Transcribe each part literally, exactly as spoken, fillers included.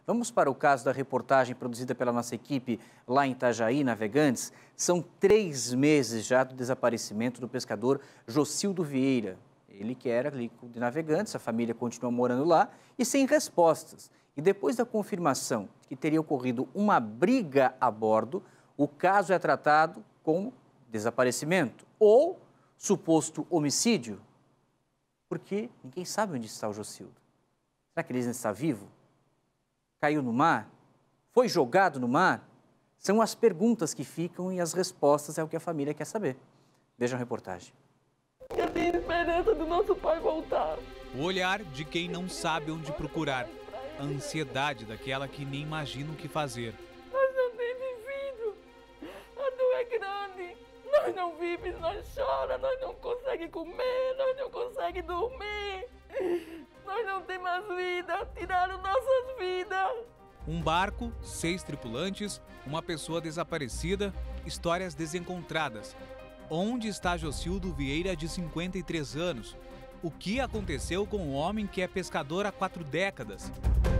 Vamos para o caso da reportagem produzida pela nossa equipe lá em Itajaí, Navegantes. São três meses já do desaparecimento do pescador Jocildo Vieira. Ele que era ali de Navegantes, a família continua morando lá e sem respostas. E depois da confirmação que teria ocorrido uma briga a bordo, o caso é tratado como desaparecimento ou suposto homicídio. Porque ninguém sabe onde está o Jocildo. Será que ele ainda está vivo? Caiu no mar? Foi jogado no mar? São as perguntas que ficam e as respostas é o que a família quer saber. Veja a reportagem. Eu tenho esperança do nosso pai voltar. O olhar de quem não sabe onde procurar. A ansiedade daquela que nem imagina o que fazer. Nós não temos vivido. A dor é grande. Nós não vivemos, nós choramos, nós não conseguimos comer, nós não conseguimos dormir. Nós não temos mais vida, tiraram nossas vidas. Um barco, seis tripulantes, uma pessoa desaparecida, histórias desencontradas. Onde está Jocildo Vieira, de cinquenta e três anos? O que aconteceu com o homem que é pescador há quatro décadas?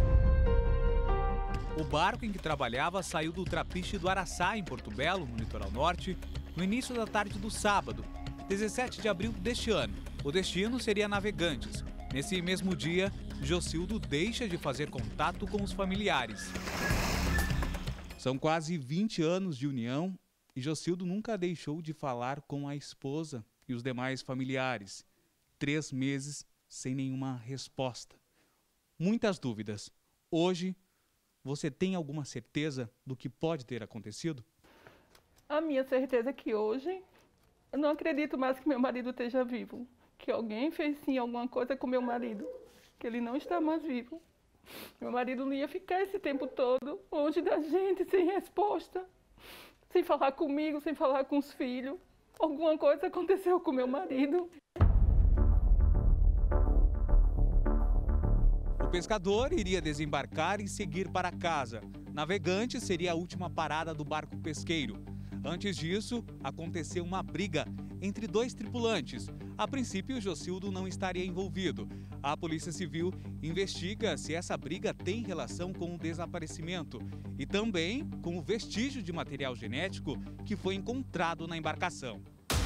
O barco em que trabalhava saiu do Trapiche do Araçá, em Porto Belo, no litoral norte, no início da tarde do sábado, dezessete de abril deste ano. O destino seria Navegantes. Nesse mesmo dia, Jocildo deixa de fazer contato com os familiares. São quase vinte anos de união e Jocildo nunca deixou de falar com a esposa e os demais familiares. Três meses sem nenhuma resposta. Muitas dúvidas. Hoje, você tem alguma certeza do que pode ter acontecido? A minha certeza é que hoje eu não acredito mais que meu marido esteja vivo. Que alguém fez sim alguma coisa com meu marido. Que ele não está mais vivo. Meu marido não ia ficar esse tempo todo longe da gente, sem resposta. Sem falar comigo, sem falar com os filhos. Alguma coisa aconteceu com meu marido. O pescador iria desembarcar e seguir para casa. Navegantes seria a última parada do barco pesqueiro. Antes disso, aconteceu uma briga entre dois tripulantes. A princípio, Jocildo não estaria envolvido. A Polícia Civil investiga se essa briga tem relação com o desaparecimento e também com o vestígio de material genético que foi encontrado na embarcação.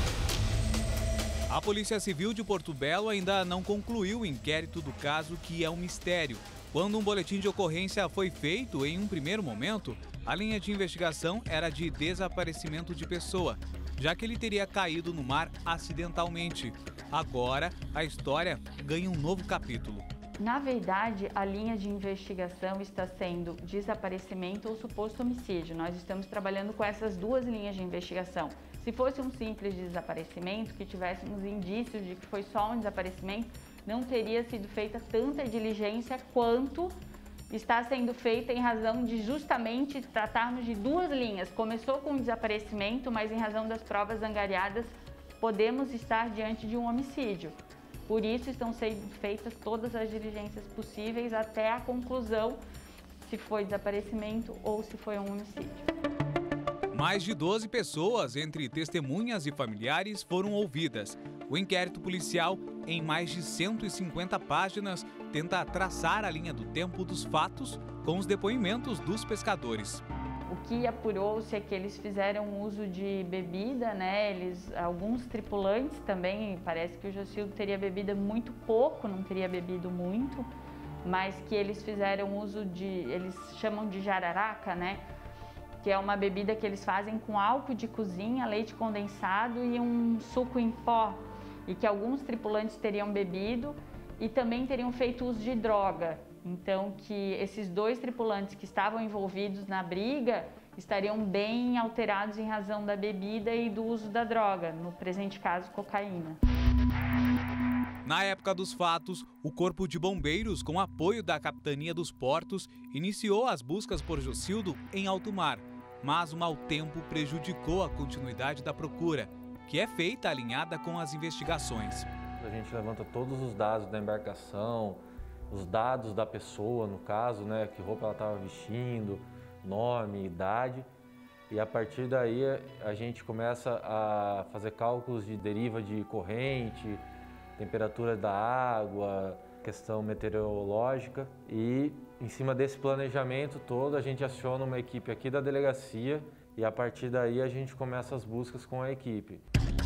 A Polícia Civil de Porto Belo ainda não concluiu o inquérito do caso, que é um mistério. Quando um boletim de ocorrência foi feito, em um primeiro momento, a linha de investigação era de desaparecimento de pessoa, já que ele teria caído no mar acidentalmente. Agora, a história ganha um novo capítulo. Na verdade, a linha de investigação está sendo desaparecimento ou suposto homicídio. Nós estamos trabalhando com essas duas linhas de investigação. Se fosse um simples desaparecimento, que tivéssemos indícios de que foi só um desaparecimento, não teria sido feita tanta diligência quanto está sendo feita em razão de justamente tratarmos de duas linhas. Começou com um desaparecimento, mas em razão das provas angariadas, podemos estar diante de um homicídio. Por isso estão sendo feitas todas as diligências possíveis até a conclusão se foi desaparecimento ou se foi um homicídio. Mais de doze pessoas, entre testemunhas e familiares, foram ouvidas. O inquérito policial, em mais de cento e cinquenta páginas, tenta traçar a linha do tempo dos fatos com os depoimentos dos pescadores. O que apurou-se é que eles fizeram uso de bebida, né? Eles, alguns tripulantes também, parece que o Jocildo teria bebido muito pouco, não teria bebido muito, mas que eles fizeram uso de, eles chamam de jararaca, né? Que é uma bebida que eles fazem com álcool de cozinha, leite condensado e um suco em pó, e que alguns tripulantes teriam bebido e também teriam feito uso de droga. Então, que esses dois tripulantes que estavam envolvidos na briga estariam bem alterados em razão da bebida e do uso da droga, no presente caso, cocaína. Na época dos fatos, o Corpo de Bombeiros, com apoio da Capitania dos Portos, iniciou as buscas por Jocildo em alto mar. Mas o mau tempo prejudicou a continuidade da procura, que é feita alinhada com as investigações. A gente levanta todos os dados da embarcação, os dados da pessoa, no caso, né, que roupa ela estava vestindo, nome, idade. E a partir daí a gente começa a fazer cálculos de deriva de corrente, temperatura da água, questão meteorológica e Em cima desse planejamento todo, a gente aciona uma equipe aqui da delegacia e a partir daí a gente começa as buscas com a equipe.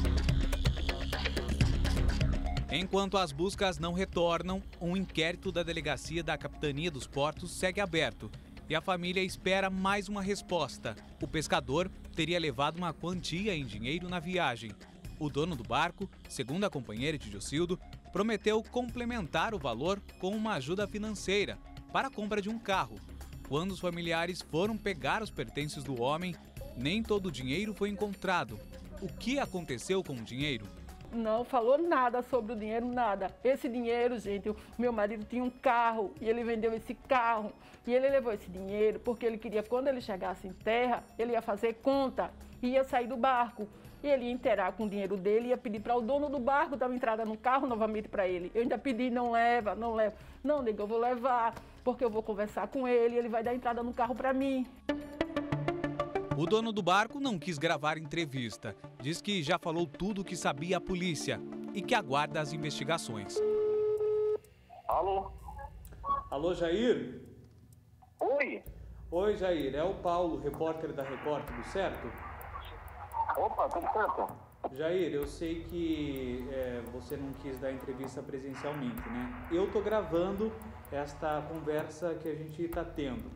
Enquanto as buscas não retornam, um inquérito da Delegacia da Capitania dos Portos segue aberto e a família espera mais uma resposta. O pescador teria levado uma quantia em dinheiro na viagem. O dono do barco, segundo a companheira de Jocildo, prometeu complementar o valor com uma ajuda financeira para a compra de um carro. Quando os familiares foram pegar os pertences do homem, nem todo o dinheiro foi encontrado. O que aconteceu com o dinheiro? Não falou nada sobre o dinheiro, nada. Esse dinheiro, gente, o meu marido tinha um carro e ele vendeu esse carro. E ele levou esse dinheiro porque ele queria, quando ele chegasse em terra, ele ia fazer conta, ia sair do barco. E ele ia inteirar com o dinheiro dele e ia pedir para o dono do barco dar uma entrada no carro novamente para ele. Eu ainda pedi, não leva, não leva. Não, nego, eu vou levar, porque eu vou conversar com ele e ele vai dar entrada no carro para mim. O dono do barco não quis gravar entrevista. Diz que já falou tudo o que sabia a polícia e que aguarda as investigações. Alô? Alô, Jair? Oi? Oi, Jair. É o Paulo, repórter da Record, tudo certo? Opa, tudo certo? Jair, eu sei que é, você não quis dar entrevista presencialmente, né? Eu tô gravando esta conversa que a gente está tendo.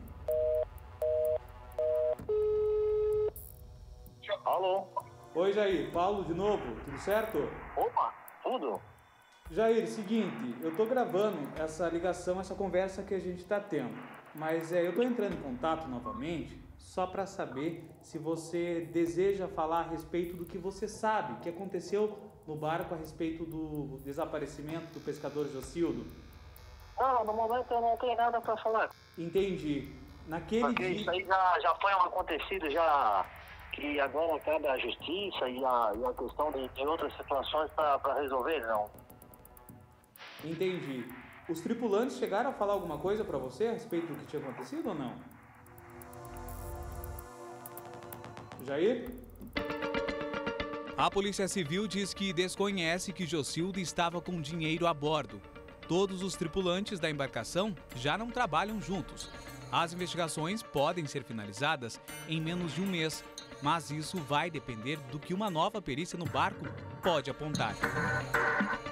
Alô? Oi, Jair. Paulo de novo, tudo certo? Opa, tudo? Jair, seguinte, eu tô gravando essa ligação, essa conversa que a gente está tendo, mas é, eu tô entrando em contato novamente só para saber se você deseja falar a respeito do que você sabe, que aconteceu no barco a respeito do desaparecimento do pescador Jocildo. Não, no momento eu não tenho nada para falar. Entendi. Naquele Porque dia... isso aí já, já foi um acontecido, já que agora cabe a justiça e a, e a questão de, de outras situações para resolver, não. Entendi. Os tripulantes chegaram a falar alguma coisa para você a respeito do que tinha acontecido ou não? Jair? A Polícia Civil diz que desconhece que Jocildo estava com dinheiro a bordo. Todos os tripulantes da embarcação já não trabalham juntos. As investigações podem ser finalizadas em menos de um mês, mas isso vai depender do que uma nova perícia no barco pode apontar.